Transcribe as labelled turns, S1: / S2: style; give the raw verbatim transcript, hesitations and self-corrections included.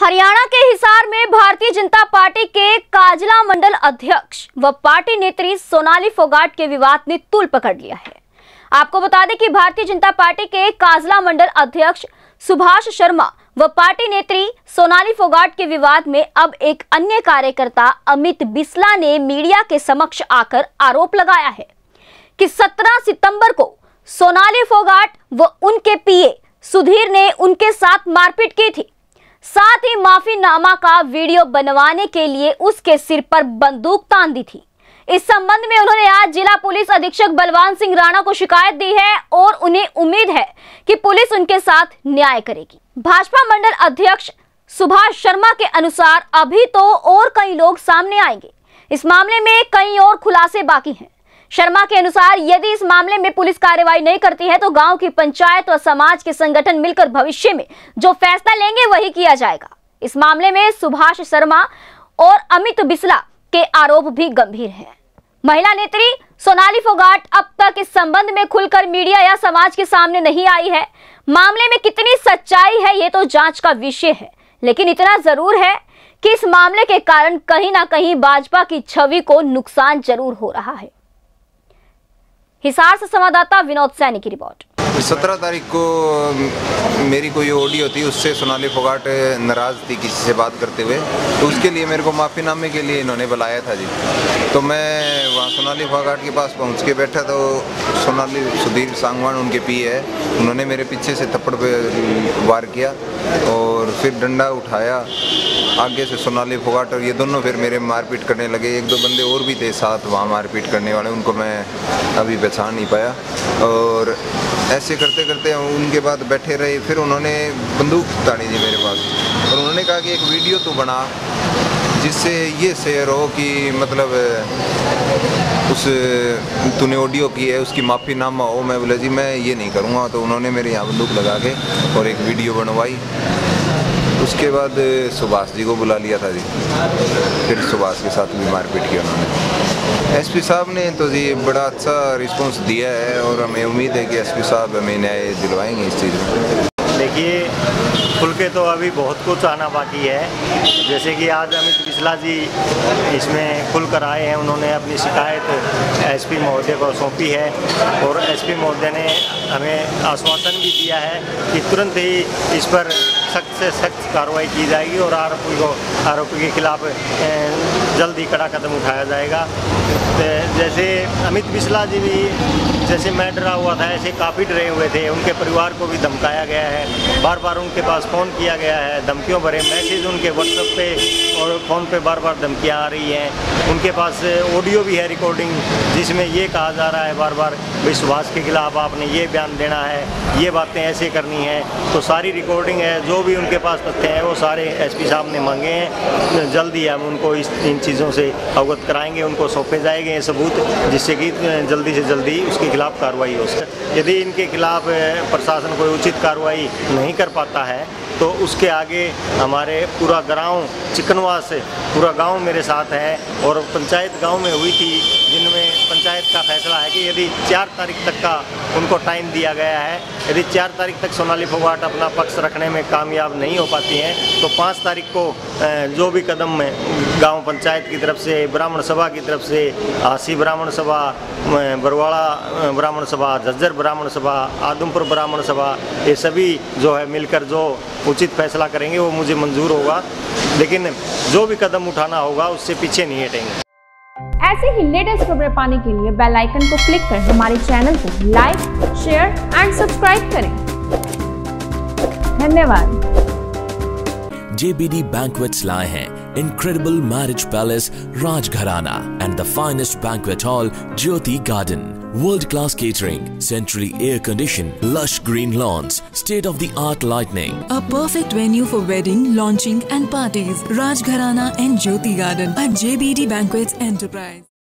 S1: हरियाणा के हिसार में भारतीय जनता पार्टी के काजला मंडल अध्यक्ष व पार्टी नेत्री सोनाली फोगाट के विवाद ने तूल पकड़ लिया है। आपको बता दें कि भारतीय जनता पार्टी के काजला मंडल अध्यक्ष सुभाष शर्मा व पार्टी नेत्री सोनाली फोगाट के विवाद में अब एक अन्य कार्यकर्ता अमित बिस्ला ने मीडिया के समक्ष आकर आरोप लगाया है कि सत्रह सितंबर को सोनाली फोगाट व उनके पीए सुधीर ने उनके साथ मारपीट की थी। साथ ही माफीनामा का वीडियो बनवाने के लिए उसके सिर पर बंदूक तान दी थी। इस संबंध में उन्होंने आज जिला पुलिस अधीक्षक बलवान सिंह राणा को शिकायत दी है और उन्हें उम्मीद है कि पुलिस उनके साथ न्याय करेगी। भाजपा मंडल अध्यक्ष सुभाष शर्मा के अनुसार अभी तो और कई लोग सामने आएंगे। इस मामले में कई और खुलासे बाकी हैं। शर्मा के अनुसार यदि इस मामले में पुलिस कार्रवाई नहीं करती है तो गांव की पंचायत और समाज के संगठन मिलकर भविष्य में जो फैसला लेंगे वही किया जाएगा। इस मामले में सुभाष शर्मा और अमित बिस्ला के आरोप भी गंभीर हैं। महिला नेत्री सोनाली फोगाट अब तक इस संबंध में खुलकर मीडिया या समाज के सामने नहीं आई है। मामले में कितनी सच्चाई है ये तो जांच का विषय है, लेकिन इतना जरूर है कि इस मामले के कारण कहीं ना कहीं भाजपा की छवि को नुकसान जरूर हो रहा है। हिसार से संवाददाता विनोद सैनी की रिपोर्ट।
S2: सत्रह तारीख को मेरी कोई ऑडियो थी, उससे सोनाली फोगाट नाराज़ थी किसी से बात करते हुए, तो उसके लिए मेरे को माफ़ीनामे के लिए इन्होंने बुलाया था जी। तो मैं वहाँ सोनाली फोगाट के पास पहुँच के बैठा तो सोनाली सुधीर सांगवान उनके पीए है, उन्होंने मेरे पीछे से थप्पड़ पे वार किया और फिर डंडा उठाया आगे से सोनाली फोगाट और ये दोनों फिर मेरे मारपीट करने लगे। एक दो बंदे और भी थे साथ वहाँ मारपीट करने वाले, उनको मैं अभी पहचान नहीं पाया। और ऐसे करते करते उनके बाद बैठे रहे, फिर उन्होंने बंदूक ताड़ी थी मेरे पास और उन्होंने कहा कि एक वीडियो तो बना जिससे ये शेयर हो कि मतलब उस तूने ऑडियो की है उसकी माफ़ीनामा हो। मैं बोला जी मैं ये नहीं करूँगा। तो उन्होंने मेरे यहाँ बंदूक लगा के और एक वीडियो बनवाई। उसके बाद सुभाष जी को बुला लिया था जी, फिर सुभाष के साथ भी मारपीट किया उन्होंने। एसपी साहब ने तो जी बड़ा अच्छा रिस्पांस दिया है और हमें उम्मीद है कि एसपी साहब हमें न्याय दिलवाएंगे इस चीज़ में।
S3: देखिए, खुल के तो अभी बहुत कुछ आना बाकी है। जैसे कि आज अमित बिस्ला जी इसमें खुल कर आए हैं, उन्होंने अपनी शिकायत एसपी महोदय को सौंपी है और एसपी महोदय ने हमें आश्वासन भी दिया है कि तुरंत ही इस पर सख्त से सख्त कार्रवाई की जाएगी और आरोपी को आरोपी के खिलाफ जल्द ही कड़ा कदम उठाया जाएगा। जैसे अमित बिस्ला जी भी जैसे मैं डरा हुआ था, ऐसे काफ़ी डरे हुए थे। उनके परिवार को भी धमकाया गया है, बार बार उनके पास फ़ोन किया गया है, धमकियों भरे मैसेज उनके व्हाट्सएप पे और फ़ोन पे बार बार धमकियाँ आ रही हैं। उनके पास ऑडियो भी है रिकॉर्डिंग, जिसमें ये कहा जा रहा है बार बार विश्वास के खिलाफ आपने ये बयान देना है, ये बातें ऐसे करनी है। तो सारी रिकॉर्डिंग है, जो भी उनके पास तथ्य हैं वो सारे एसपी साहब ने मांगे हैं। जल्द ही हम उनको इस इन चीज़ों से अवगत कराएंगे, उनको सौंपे जाएंगे ये सबूत, जिससे कि जल्दी से जल्दी उसके खिलाफ कार्रवाई हो सके। यदि इनके खिलाफ प्रशासन कोई उचित कार्रवाई नहीं कर पाता है तो उसके आगे हमारे पूरा गांव चिकनवास पूरा गांव मेरे साथ है और पंचायत गांव में हुई थी, जिनमें पंचायत का फैसला है कि यदि चार तारीख तक का उनको टाइम दिया गया है, यदि चार तारीख तक सोनाली फोगाट अपना पक्ष रखने में कामयाब नहीं हो पाती हैं तो पाँच तारीख को जो भी कदम गांव पंचायत की तरफ से, ब्राह्मण सभा की तरफ से, आसी ब्राह्मण सभा, बरवाड़ा ब्राह्मण सभा, झज्जर ब्राह्मण सभा, आदमपुर ब्राह्मण सभा, ये सभी जो है मिलकर जो उचित फैसला करेंगे वो मुझे मंजूर होगा, लेकिन जो भी कदम उठाना होगा उससे पीछे नहीं हटेंगे।
S4: ऐसे ही लेटेस्ट खबरें पाने के लिए बेल आइकन को क्लिक कर हमारे चैनल को लाइक, शेयर एंड सब्सक्राइब करें। धन्यवाद।
S5: J B D Banquets लाए हैं incredible marriage palace Rajgharana and the finest banquet hall Jyoti Garden. World-class catering, centrally air-conditioned, lush green lawns, state-of-the-art lighting.
S6: A perfect venue for wedding, launching and parties. Rajgharana and Jyoti Garden at J B D Banquets Enterprise.